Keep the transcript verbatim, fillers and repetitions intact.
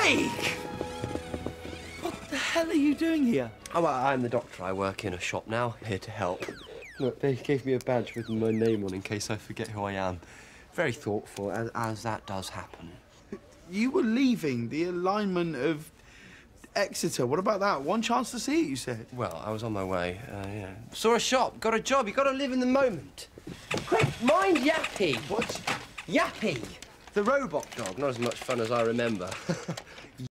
Craig! What the hell are you doing here? Oh, well, I'm the doctor. I work in a shop now, here to help. Look, they gave me a badge with my name on in case I forget who I am. Very thoughtful, as, as that does happen. You were leaving the alignment of Exeter. What about that? One chance to see it, you said. Well, I was on my way, uh, yeah. Saw a shop, got a job. You got to live in the moment. Quick, mind Yappy. What? Yappy, the robot dog. Not as much fun as I remember.